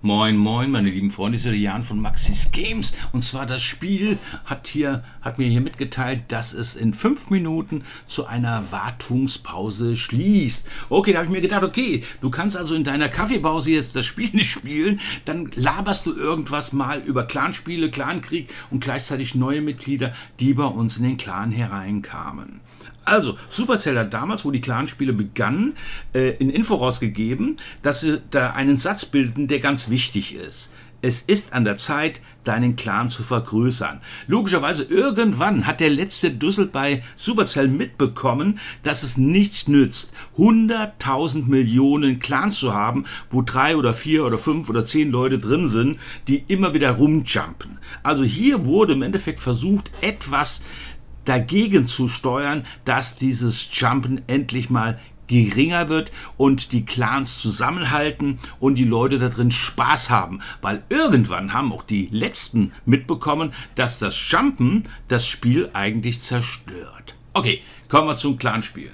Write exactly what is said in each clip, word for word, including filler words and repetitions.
Moin, moin, meine lieben Freunde, hier ist der Jan von Maxis Games. Und zwar das Spiel hat, hier, hat mir hier mitgeteilt, dass es in fünf Minuten zu einer Wartungspause schließt. Okay, da habe ich mir gedacht, okay, du kannst also in deiner Kaffeepause jetzt das Spiel nicht spielen, dann laberst du irgendwas mal über Clanspiele, Clankrieg und gleichzeitig neue Mitglieder, die bei uns in den Clan hereinkamen. Also, Supercell hat damals, wo die Clanspiele begannen, äh, in Info rausgegeben, dass sie da einen Satz bilden, der ganz wichtig ist. Es ist an der Zeit, deinen Clan zu vergrößern. Logischerweise, irgendwann hat der letzte Dussel bei Supercell mitbekommen, dass es nichts nützt, hunderttausend Millionen Clans zu haben, wo drei oder vier oder fünf oder zehn Leute drin sind, die immer wieder rumjumpen. Also hier wurde im Endeffekt versucht, etwas dagegen zu steuern, dass dieses Jumpen endlich mal geringer wird und die Clans zusammenhalten und die Leute da drin Spaß haben. Weil irgendwann haben auch die Letzten mitbekommen, dass das Jumpen das Spiel eigentlich zerstört. Okay, kommen wir zum Clanspielen.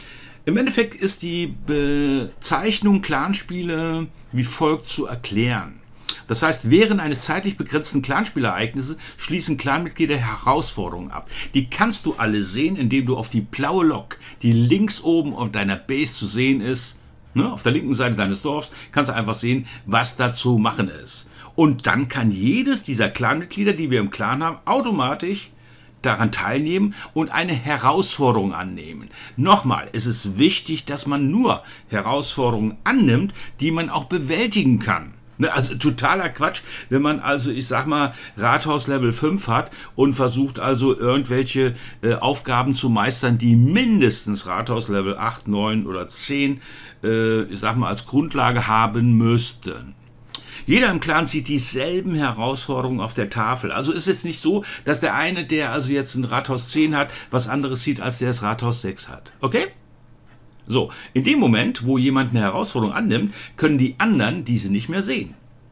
Im Endeffekt ist die Bezeichnung Clanspiele wie folgt zu erklären. Das heißt, während eines zeitlich begrenzten Clanspielereignisses schließen Clanmitglieder Herausforderungen ab. Die kannst du alle sehen, indem du auf die blaue Lok, die links oben auf deiner Base zu sehen ist, ne, auf der linken Seite deines Dorfs, kannst du einfach sehen, was da zu machen ist. Und dann kann jedes dieser Clanmitglieder, die wir im Clan haben, automatisch daran teilnehmen und eine Herausforderung annehmen. Nochmal, es ist wichtig, dass man nur Herausforderungen annimmt, die man auch bewältigen kann. Also totaler Quatsch, wenn man also, ich sag mal, Rathaus Level fünf hat und versucht also irgendwelche äh, Aufgaben zu meistern, die mindestens Rathaus Level acht, neun oder zehn, äh, ich sag mal, als Grundlage haben müssten. Jeder im Clan sieht dieselben Herausforderungen auf der Tafel. Also ist es nicht so, dass der eine, der also jetzt ein Rathaus zehn hat, was anderes sieht, als der das Rathaus sechs hat. Okay? So, in dem Moment, wo jemand eine Herausforderung annimmt, können die anderen diese nicht mehr sehen.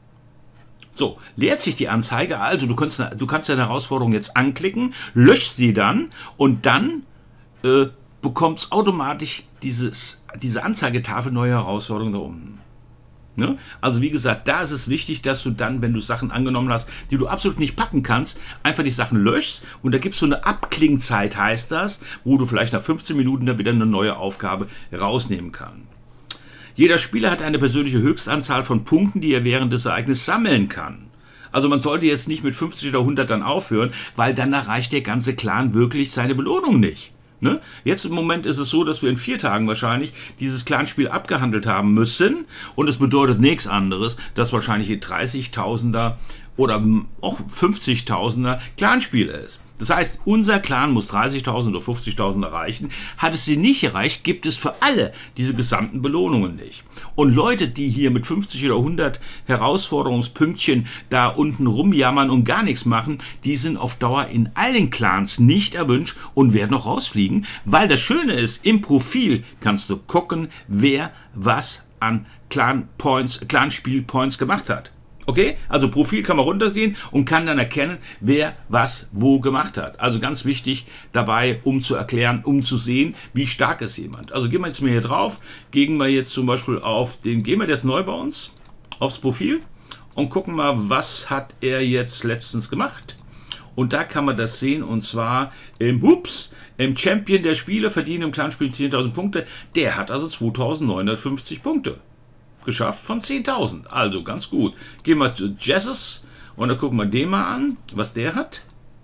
So, leert sich die Anzeige, also du kannst, du kannst deine Herausforderung jetzt anklicken, löschst sie dann und dann äh, bekommst automatisch dieses, diese Anzeigetafel neue Herausforderungen da unten. Ne? Also wie gesagt, da ist es wichtig, dass du dann, wenn du Sachen angenommen hast, die du absolut nicht packen kannst, einfach die Sachen löschst und da gibt es so eine Abklingzeit, heißt das, wo du vielleicht nach fünfzehn Minuten dann wieder eine neue Aufgabe rausnehmen kannst. Jeder Spieler hat eine persönliche Höchstanzahl von Punkten, die er während des Ereignisses sammeln kann. Also man sollte jetzt nicht mit fünfzig oder hundert dann aufhören, weil dann erreicht der ganze Clan wirklich seine Belohnung nicht. Ne? Jetzt im Moment ist es so, dass wir in vier Tagen wahrscheinlich dieses Clanspiel abgehandelt haben müssen und es bedeutet nichts anderes, dass wahrscheinlich ein dreißigtausender oder auch fünfzigtausender Clanspiel ist. Das heißt, unser Clan muss dreißigtausend oder fünfzigtausend erreichen. Hat es sie nicht erreicht, gibt es für alle diese gesamten Belohnungen nicht. Und Leute, die hier mit fünfzig oder hundert Herausforderungspünktchen da unten rumjammern und gar nichts machen, die sind auf Dauer in allen Clans nicht erwünscht und werden auch rausfliegen, weil das Schöne ist, im Profil kannst du gucken, wer was an Clan Points, Clanspiel Points gemacht hat. Okay, also Profil kann man runtergehen und kann dann erkennen, wer was wo gemacht hat. Also ganz wichtig dabei, um zu erklären, um zu sehen, wie stark ist jemand. Also gehen wir jetzt mal hier drauf, gehen wir jetzt zum Beispiel auf den, gehen wir, der ist neu bei uns, aufs Profil und gucken mal, was hat er jetzt letztens gemacht. Und da kann man das sehen und zwar im Hups, im Champion der Spiele verdienen im Clanspiel zehntausend Punkte. Der hat also zweitausendneunhundertfünfzig Punkte geschafft von zehntausend. Also ganz gut. Gehen wir zu Jesus und dann gucken wir den mal an, was der hat.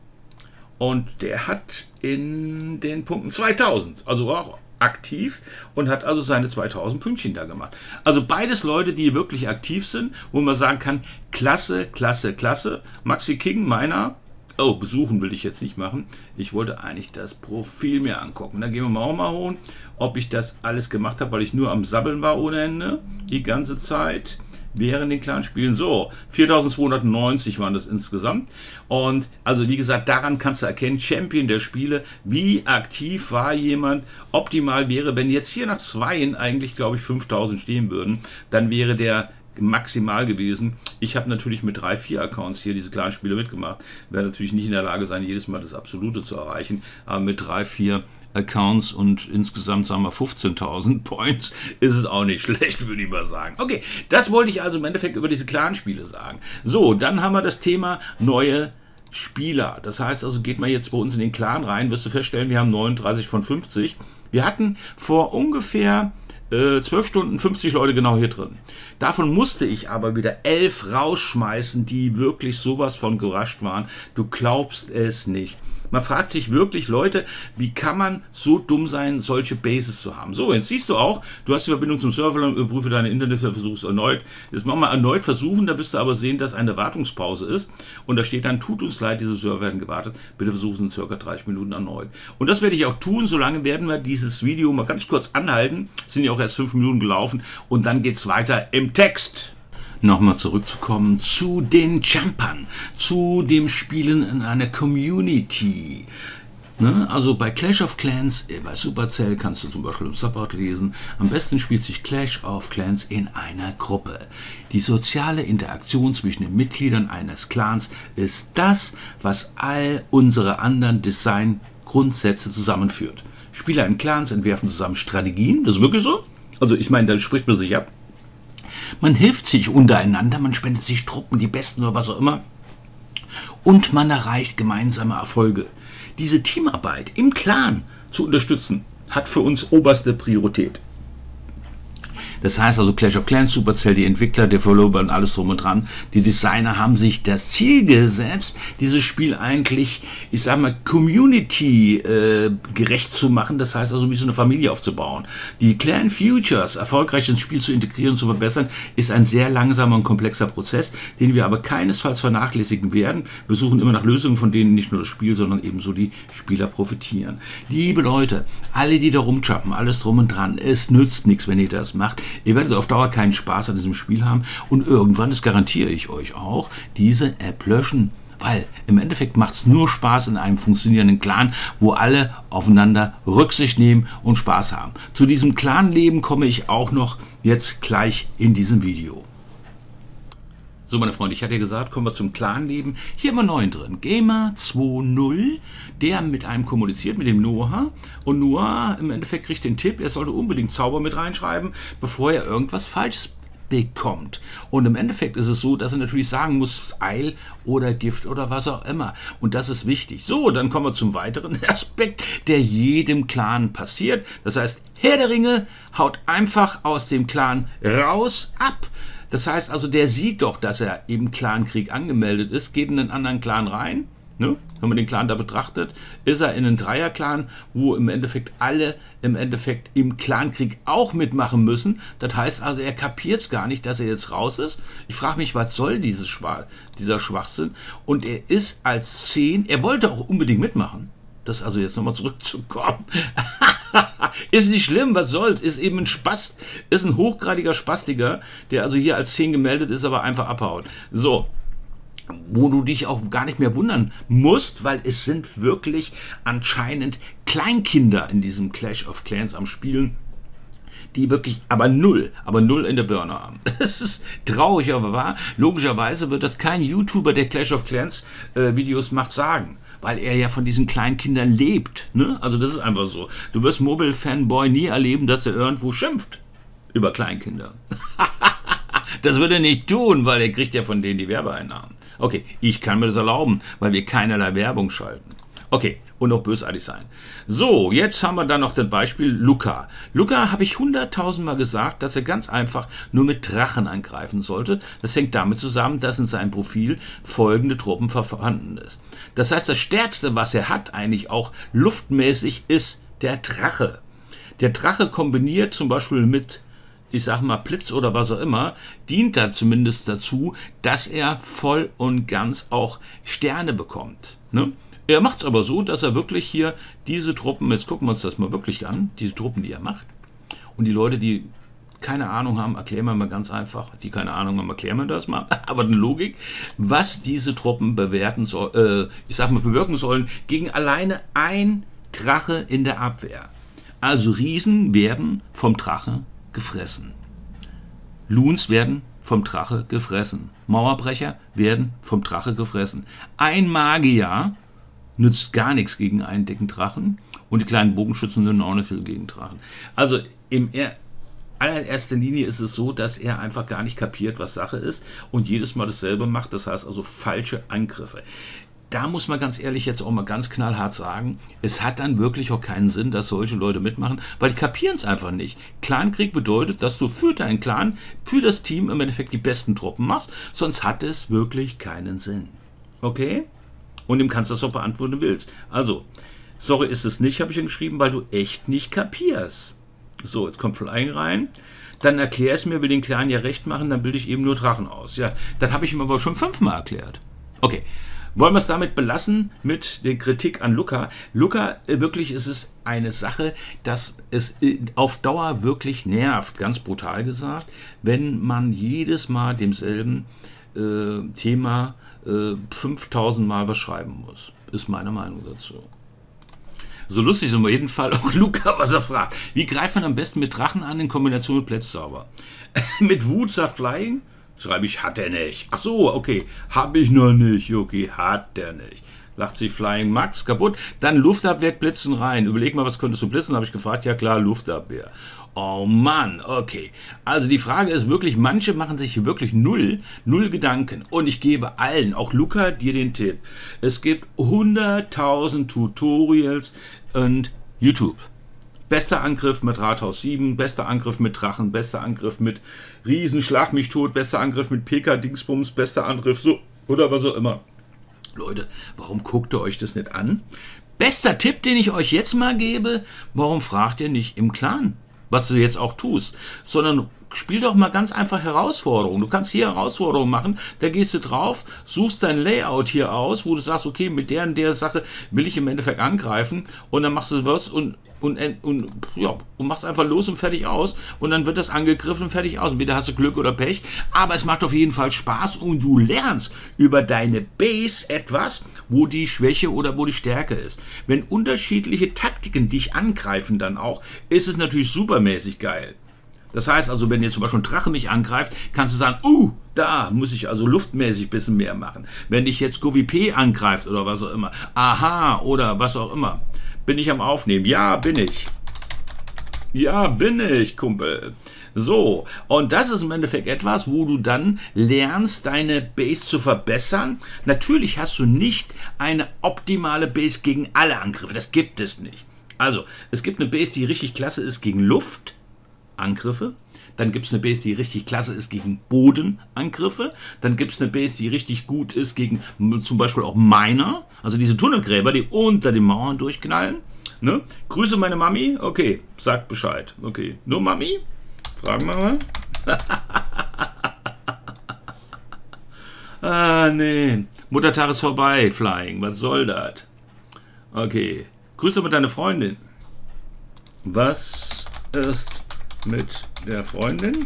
Und der hat in den Punkten zweitausend, also auch aktiv und hat also seine zweitausend Pünktchen da gemacht. Also beides Leute, die wirklich aktiv sind, wo man sagen kann, klasse, klasse, klasse. Maxi King, meiner, oh, besuchen will ich jetzt nicht machen. Ich wollte eigentlich das Profil mir angucken. Da gehen wir mal auch mal hoch, ob ich das alles gemacht habe, weil ich nur am Sabbeln war ohne Ende, die ganze Zeit, während den Clanspielen. So, viertausendzweihundertneunzig waren das insgesamt. Und also wie gesagt, daran kannst du erkennen, Champion der Spiele, wie aktiv war jemand. Optimal wäre, wenn jetzt hier nach Zweien eigentlich, glaube ich, fünftausend stehen würden, dann wäre der maximal gewesen. Ich habe natürlich mit drei, vier Accounts hier diese kleinen Spiele mitgemacht. Werde natürlich nicht in der Lage sein, jedes Mal das Absolute zu erreichen, aber mit drei, vier Accounts und insgesamt, sagen wir, fünfzehntausend Points ist es auch nicht schlecht, würde ich mal sagen. Okay, das wollte ich also im Endeffekt über diese Clan-Spiele sagen. So, dann haben wir das Thema neue Spieler. Das heißt also, geht mal jetzt bei uns in den Clan rein, wirst du feststellen, wir haben neununddreißig von fünfzig. Wir hatten vor ungefähr äh, zwölf Stunden fünfzig Leute genau hier drin. Davon musste ich aber wieder elf rausschmeißen, die wirklich sowas von gerascht waren. Du glaubst es nicht. Man fragt sich wirklich, Leute, wie kann man so dumm sein, solche Bases zu haben? So, jetzt siehst du auch, du hast die Verbindung zum Server, überprüfe deine Internetverbindung, versuchst erneut. Jetzt machen wir erneut versuchen, da wirst du aber sehen, dass eine Wartungspause ist. Und da steht dann, tut uns leid, diese Server werden gewartet. Bitte versuchen es in circa dreißig Minuten erneut. Und das werde ich auch tun, solange werden wir dieses Video mal ganz kurz anhalten. Sind ja auch erst fünf Minuten gelaufen und dann geht es weiter im Text. Nochmal zurückzukommen zu den Jumpern, zu dem Spielen in einer Community. Ne? Also bei Clash of Clans, bei Supercell kannst du zum Beispiel im Support lesen, am besten spielt sich Clash of Clans in einer Gruppe. Die soziale Interaktion zwischen den Mitgliedern eines Clans ist das, was all unsere anderen Design-Grundsätze zusammenführt. Spieler in Clans entwerfen zusammen Strategien, das ist wirklich so. Also ich meine, da spricht man sich ab. Man hilft sich untereinander, man spendet sich Truppen, die Besten oder was auch immer. Und man erreicht gemeinsame Erfolge. Diese Teamarbeit im Clan zu unterstützen, hat für uns oberste Priorität. Das heißt also Clash of Clans, Supercell, die Entwickler, Developer und alles drum und dran. Die Designer haben sich das Ziel gesetzt, dieses Spiel eigentlich, ich sag mal, Community äh, gerecht zu machen. Das heißt also, wie so eine Familie aufzubauen. Die Clan Futures erfolgreich ins Spiel zu integrieren und zu verbessern, ist ein sehr langsamer und komplexer Prozess, den wir aber keinesfalls vernachlässigen werden. Wir suchen immer nach Lösungen, von denen nicht nur das Spiel, sondern ebenso die Spieler profitieren. Liebe Leute, alle, die da rumjumpen, alles drum und dran, es nützt nichts, wenn ihr das macht. Ihr werdet auf Dauer keinen Spaß an diesem Spiel haben und irgendwann, das garantiere ich euch auch, diese App löschen. Weil im Endeffekt macht es nur Spaß in einem funktionierenden Clan, wo alle aufeinander Rücksicht nehmen und Spaß haben. Zu diesem Clan-Leben komme ich auch noch jetzt gleich in diesem Video. So, meine Freunde, ich hatte ja gesagt, kommen wir zum Clan-Leben. Hier immer neuen drin. Gamer zwei Punkt null, der mit einem kommuniziert, mit dem Noah. Und Noah im Endeffekt kriegt den Tipp, er sollte unbedingt Zauber mit reinschreiben, bevor er irgendwas Falsches bekommt. Und im Endeffekt ist es so, dass er natürlich sagen muss, Eil oder Gift oder was auch immer. Und das ist wichtig. So, dann kommen wir zum weiteren Aspekt, der jedem Clan passiert. Das heißt, Herr der Ringe haut einfach aus dem Clan raus, ab. Das heißt also, der sieht doch, dass er im Clankrieg angemeldet ist, geht in einen anderen Clan rein. Ne? Wenn man den Clan da betrachtet, ist er in einen Dreier-Clan, wo im Endeffekt alle im Endeffekt im Clankrieg auch mitmachen müssen. Das heißt also, er kapiert es gar nicht, dass er jetzt raus ist. Ich frage mich, was soll dieses Schwach, dieser Schwachsinn? Und er ist als zehn, er wollte auch unbedingt mitmachen. Das also jetzt nochmal zurückzukommen. Ist nicht schlimm, was soll's, ist eben ein Spast, ist ein hochgradiger Spastiker, der also hier als zehn gemeldet ist, aber einfach abhaut. So, wo du dich auch gar nicht mehr wundern musst, weil es sind wirklich anscheinend Kleinkinder in diesem Clash of Clans am Spielen, die wirklich aber null, aber null in der Birne haben. Das ist traurig, aber wahr. Logischerweise wird das kein YouTuber, der Clash of Clans äh, Videos macht, sagen. Weil er ja von diesen kleinen Kindern lebt. Ne? Also das ist einfach so. Du wirst Mobile Fanboy nie erleben, dass er irgendwo schimpft über Kleinkinder. Das würde er nicht tun, weil er kriegt ja von denen die Werbeeinnahmen. Okay, ich kann mir das erlauben, weil wir keinerlei Werbung schalten. Okay, und auch bösartig sein. So, jetzt haben wir dann noch das Beispiel Luca. Luca habe ich hunderttausend Mal gesagt, dass er ganz einfach nur mit Drachen angreifen sollte. Das hängt damit zusammen, dass in seinem Profil folgende Truppen vorhanden ist. Das heißt, das Stärkste, was er hat, eigentlich auch luftmäßig, ist der Drache. Der Drache kombiniert zum Beispiel mit, ich sag mal, Blitz oder was auch immer, dient da zumindest dazu, dass er voll und ganz auch Sterne bekommt. Ne? Er macht es aber so, dass er wirklich hier diese Truppen, jetzt gucken wir uns das mal wirklich an, diese Truppen, die er macht. Und die Leute, die keine Ahnung haben, erklären wir mal ganz einfach, die keine Ahnung haben, erklären wir das mal, aber eine Logik, was diese Truppen bewerten soll, äh, ich sag mal, bewirken sollen, gegen alleine ein Drache in der Abwehr. Also Riesen werden vom Drache gefressen. Loons werden vom Drache gefressen. Mauerbrecher werden vom Drache gefressen. Ein Magier nützt gar nichts gegen einen dicken Drachen und die kleinen Bogenschützen nützen auch nicht viel gegen Drachen. Also im er allererster Linie ist es so, dass er einfach gar nicht kapiert, was Sache ist und jedes Mal dasselbe macht, das heißt also falsche Angriffe. Da muss man ganz ehrlich jetzt auch mal ganz knallhart sagen, es hat dann wirklich auch keinen Sinn, dass solche Leute mitmachen, weil die kapieren es einfach nicht. Clankrieg bedeutet, dass du für deinen Clan, für das Team im Endeffekt die besten Truppen machst, sonst hat es wirklich keinen Sinn. Okay? Und dem kannst du das auch beantworten, wenn du willst. Also, sorry ist es nicht, habe ich ihm geschrieben, weil du echt nicht kapierst. So, jetzt kommt Flying rein. Dann erklär es mir, will den Clan ja recht machen, dann bilde ich eben nur Drachen aus. Ja, das habe ich ihm aber schon fünfmal erklärt. Okay. Wollen wir es damit belassen mit der Kritik an Luca? Luca, wirklich ist es eine Sache, dass es auf Dauer wirklich nervt, ganz brutal gesagt, wenn man jedes Mal demselben äh, Thema äh, fünftausend Mal was schreiben muss. Ist meine Meinung dazu. So lustig ist auf jeden Fall auch Luca, was er fragt. Wie greift man am besten mit Drachen an in Kombination mit Plätzzauber? Mit Wut sagt Flying? Schreibe ich, hat er nicht. Ach so, okay. Habe ich noch nicht. Okay, hat der nicht. Lacht sich Flying Max kaputt. Dann Luftabwehr, blitzen rein. Überleg mal, was könntest du blitzen? Habe ich gefragt. Ja klar, Luftabwehr. Oh Mann, okay. Also die Frage ist wirklich, manche machen sich wirklich null, null Gedanken. Und ich gebe allen, auch Luca, dir den Tipp. Es gibt hunderttausend Tutorials und YouTube. Bester Angriff mit Rathaus sieben, bester Angriff mit Drachen, bester Angriff mit Riesen, Schlag mich tot, bester Angriff mit P K-Dingsbums, bester Angriff so oder was auch immer. Leute, warum guckt ihr euch das nicht an? Bester Tipp, den ich euch jetzt mal gebe, warum fragt ihr nicht im Clan, was du jetzt auch tust, sondern spiel doch mal ganz einfach Herausforderungen. Du kannst hier Herausforderungen machen, da gehst du drauf, suchst dein Layout hier aus, wo du sagst, okay, mit der und der Sache will ich im Endeffekt angreifen und dann machst du was und Und, und, ja, und machst einfach los und fertig aus und dann wird das angegriffen und fertig aus. Und wieder hast du Glück oder Pech, aber es macht auf jeden Fall Spaß und du lernst über deine Base etwas, wo die Schwäche oder wo die Stärke ist. Wenn unterschiedliche Taktiken dich angreifen dann auch, ist es natürlich supermäßig geil. Das heißt also, wenn jetzt zum Beispiel ein Drache mich angreift, kannst du sagen, uh, da muss ich also luftmäßig ein bisschen mehr machen. Wenn dich jetzt Govi P angreift oder was auch immer, aha, oder was auch immer. Bin ich am Aufnehmen? Ja, bin ich. Ja, bin ich, Kumpel. So, und das ist im Endeffekt etwas, wo du dann lernst, deine Base zu verbessern. Natürlich hast du nicht eine optimale Base gegen alle Angriffe. Das gibt es nicht. Also, es gibt eine Base, die richtig klasse ist gegen Luftangriffe. Dann gibt es eine Base, die richtig klasse ist gegen Bodenangriffe. Dann gibt es eine Base, die richtig gut ist gegen zum Beispiel auch Miner. Also diese Tunnelgräber, die unter den Mauern durchknallen. Ne? Grüße meine Mami. Okay, sagt Bescheid. Okay, nur Mami? Fragen wir mal. Ah, nee. Muttertag ist vorbei, Flying. Was soll das? Okay. Grüße mit deiner Freundin. Was ist mit der Freundin?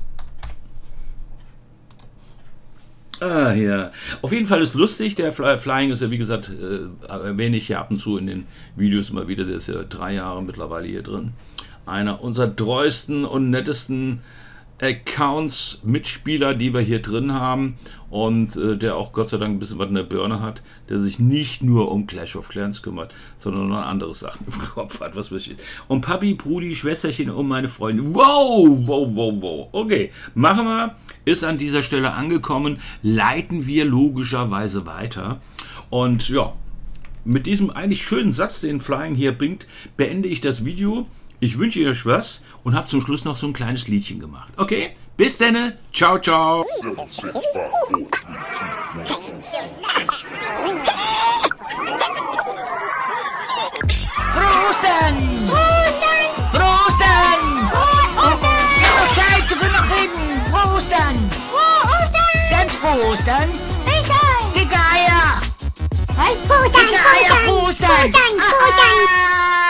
Ah, ja. Auf jeden Fall ist lustig. Der Fly Flying ist ja, wie gesagt, äh, erwähne ich ja ab und zu in den Videos immer wieder. Der ist ja drei Jahre mittlerweile hier drin. Einer unserer treuesten und nettesten Accounts-Mitspieler, die wir hier drin haben und äh, der auch Gott sei Dank ein bisschen was in der Birne hat, der sich nicht nur um Clash of Clans kümmert, sondern noch andere Sachen im Kopf hat, was weiß ich. Und Papi, Brudi, Schwesterchen und meine Freundin. Wow, wow, wow, wow. Okay, machen wir. Ist an dieser Stelle angekommen. Leiten wir logischerweise weiter. Und ja, mit diesem eigentlich schönen Satz, den Flying hier bringt, beende ich das Video. Ich wünsche euch was und habe zum Schluss noch so ein kleines Liedchen gemacht. Okay, bis dann. Ciao, ciao. Frosten! Frosten! Frosten! Zeit, wir können noch reden. Frohe Ostern! Frohe Ostern! Ganz frohe Ostern! Dicke Eier! Dicke Eier! Dicke Eier, frohe Ostern! Frohe Ostern!